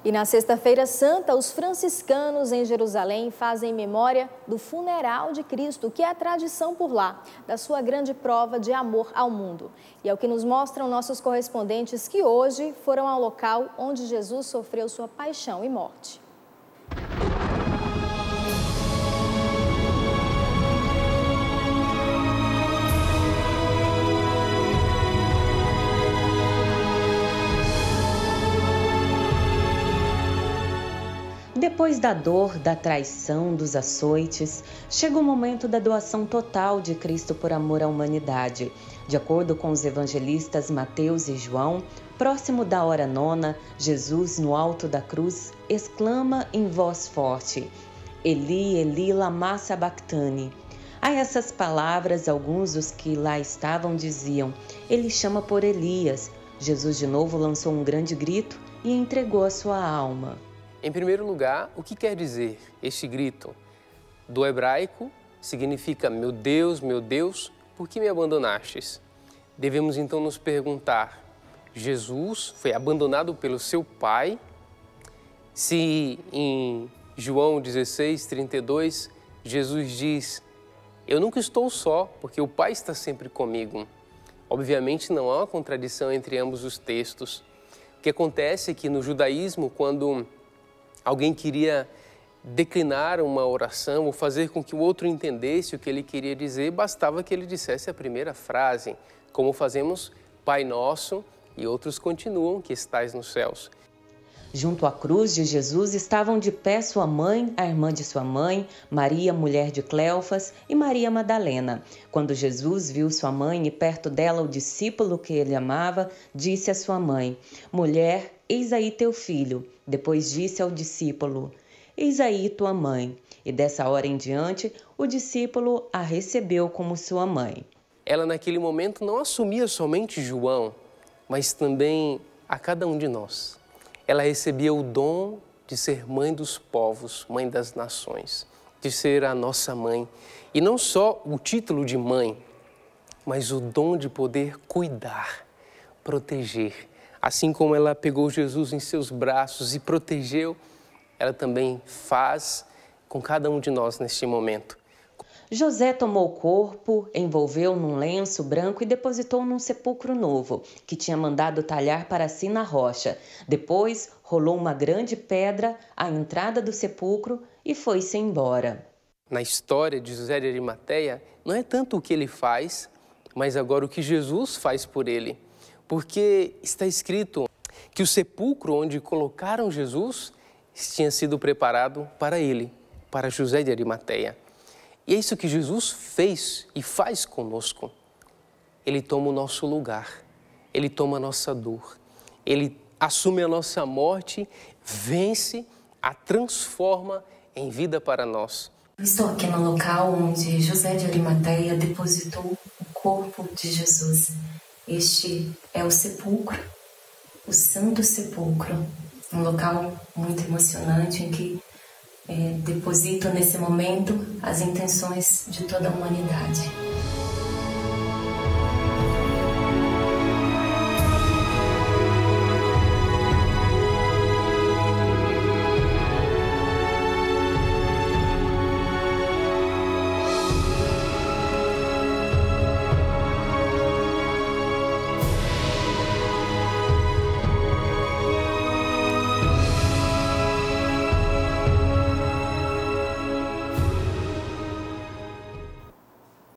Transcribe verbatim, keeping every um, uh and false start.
E na Sexta-feira Santa, os franciscanos em Jerusalém fazem memória do funeral de Cristo, que é a tradição por lá, da sua grande prova de amor ao mundo. E é o que nos mostram nossos correspondentes que hoje foram ao local onde Jesus sofreu sua paixão e morte. Depois da dor, da traição, dos açoites, chega o momento da doação total de Cristo por amor à humanidade. De acordo com os evangelistas Mateus e João, próximo da hora nona, Jesus, no alto da cruz, exclama em voz forte: Eli, Eli, lama sabachthani. A essas palavras, alguns dos que lá estavam diziam: Ele chama por Elias. Jesus de novo lançou um grande grito e entregou a sua alma. Em primeiro lugar, o que quer dizer este grito? Do hebraico, significa: meu Deus, meu Deus, por que me abandonastes? Devemos então nos perguntar: Jesus foi abandonado pelo seu Pai? Se em João dezesseis, trinta e dois, Jesus diz: eu nunca estou só, porque o Pai está sempre comigo. Obviamente não há uma contradição entre ambos os textos. O que acontece é que no judaísmo, quando alguém queria declinar uma oração ou fazer com que o outro entendesse o que ele queria dizer, bastava que ele dissesse a primeira frase, como fazemos Pai Nosso e outros continuam, que estais nos céus. Junto à cruz de Jesus estavam de pé sua mãe, a irmã de sua mãe, Maria, mulher de Cleofas, e Maria Madalena. Quando Jesus viu sua mãe e perto dela o discípulo que ele amava, disse à sua mãe: mulher, eis aí teu filho. Depois disse ao discípulo: eis aí tua mãe. E dessa hora em diante, o discípulo a recebeu como sua mãe. Ela naquele momento não assumia somente João, mas também a cada um de nós. Ela recebia o dom de ser mãe dos povos, mãe das nações, de ser a nossa mãe. E não só o título de mãe, mas o dom de poder cuidar, proteger. Assim como ela pegou Jesus em seus braços e protegeu, ela também faz com cada um de nós neste momento. José tomou o corpo, envolveu num lenço branco e depositou num sepulcro novo, que tinha mandado talhar para si na rocha. Depois, rolou uma grande pedra à entrada do sepulcro e foi-se embora. Na história de José de Arimateia, não é tanto o que ele faz, mas agora o que Jesus faz por ele. Porque está escrito que o sepulcro onde colocaram Jesus tinha sido preparado para ele, para José de Arimateia. E é isso que Jesus fez e faz conosco. Ele toma o nosso lugar, Ele toma a nossa dor, Ele assume a nossa morte, vence, a transforma em vida para nós. Estou aqui no local onde José de Arimateia depositou o corpo de Jesus. Este é o sepulcro, o Santo Sepulcro, um local muito emocionante em que É, deposito nesse momento as intenções de toda a humanidade.